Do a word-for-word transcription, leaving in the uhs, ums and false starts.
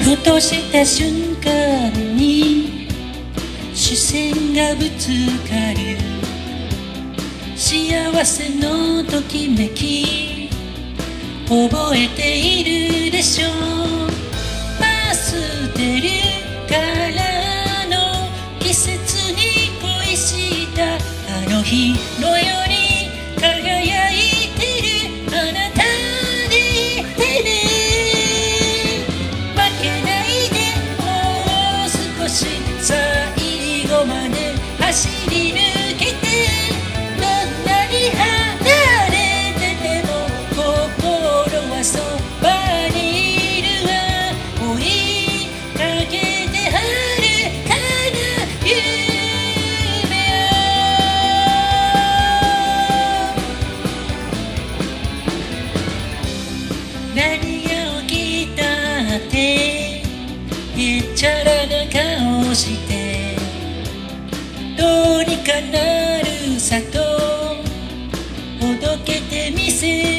ふとした瞬間に視線がぶつかる幸せのときめき覚えているでしょパステルカラーの季節に恋したあの日のように輝いてるあなたでいてね負けないでもう少し最後まで走り抜けてどんなに離れてても心はそばにいるわ追いかけて遥かな夢を何が起きたってへっちゃらな顔してどうにかなるさとほどけてみせ